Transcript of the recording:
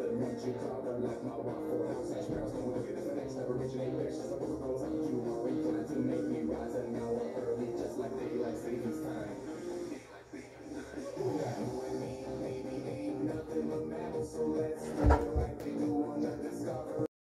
Chicago like my waffle house hash browns. Don't look at the